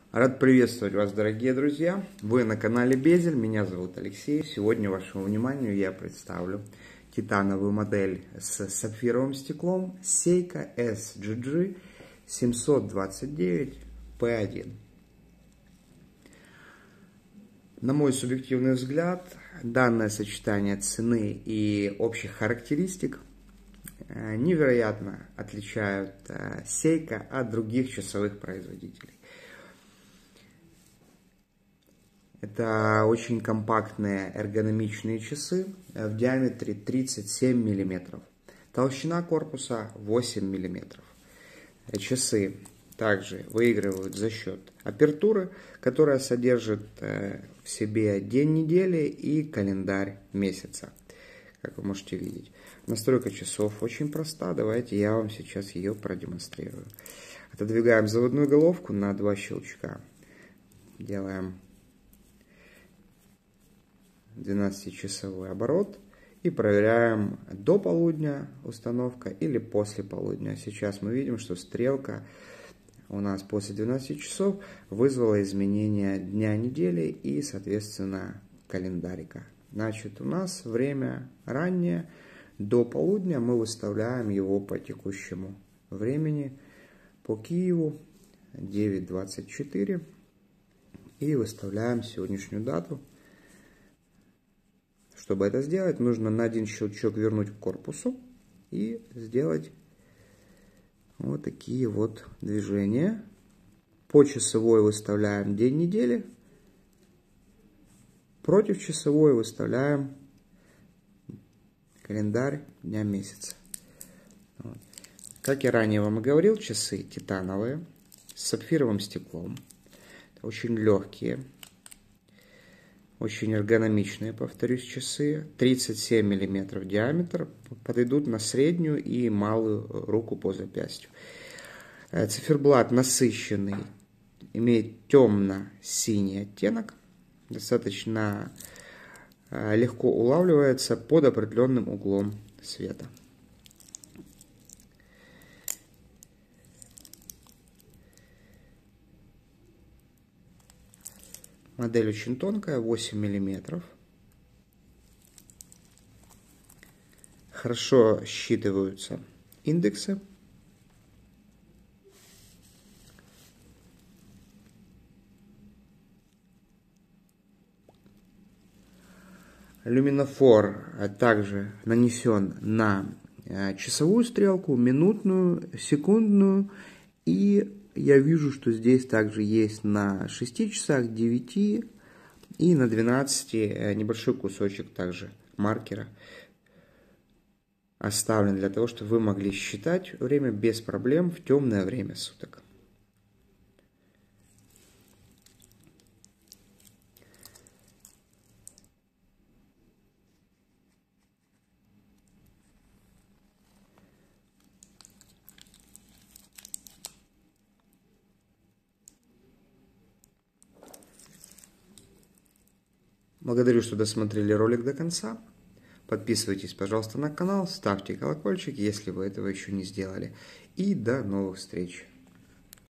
Рад приветствовать вас, дорогие друзья! Вы на канале Безель, меня зовут Алексей. Сегодня вашему вниманию я представлю титановую модель с сапфировым стеклом Seiko SGG 729P1. На мой субъективный взгляд, данное сочетание цены и общих характеристик невероятно отличают Seiko от других часовых производителей. Это очень компактные эргономичные часы в диаметре 37 мм. Толщина корпуса 8 мм. Часы также выигрывают за счет апертуры, которая содержит в себе день недели и календарь месяца, как вы можете видеть. Настройка часов очень проста. Давайте я вам сейчас ее продемонстрирую. Отодвигаем заводную головку на 2 щелчка. Делаем 12-часовой оборот и проверяем, до полудня установка или после полудня. Сейчас мы видим, что стрелка у нас после 12 часов вызвала изменение дня недели и, соответственно, календарика. Значит, у нас время раннее, до полудня мы выставляем его по текущему времени, по Киеву 9:24, и выставляем сегодняшнюю дату. Чтобы это сделать, нужно на один щелчок вернуть к корпусу и сделать вот такие вот движения. По часовой выставляем день недели, против часовой выставляем календарь дня месяца. Вот. Как я ранее вам и говорил, часы титановые с сапфировым стеклом. Очень легкие. Очень эргономичные, повторюсь, часы. 37 мм диаметр. Подойдут на среднюю и малую руку по запястью. Циферблат насыщенный. Имеет темно-синий оттенок. Достаточно легко улавливается под определенным углом света. Модель очень тонкая, 8 мм. Хорошо считываются индексы. Люминофор также нанесен на часовую стрелку, минутную, секундную, и я вижу, что здесь также есть на 6 часах, 9 и на 12 небольшой кусочек также маркера оставлен для того, чтобы вы могли считать время без проблем в темное время суток. Благодарю, что досмотрели ролик до конца. Подписывайтесь, пожалуйста, на канал, ставьте колокольчик, если вы этого еще не сделали. И до новых встреч!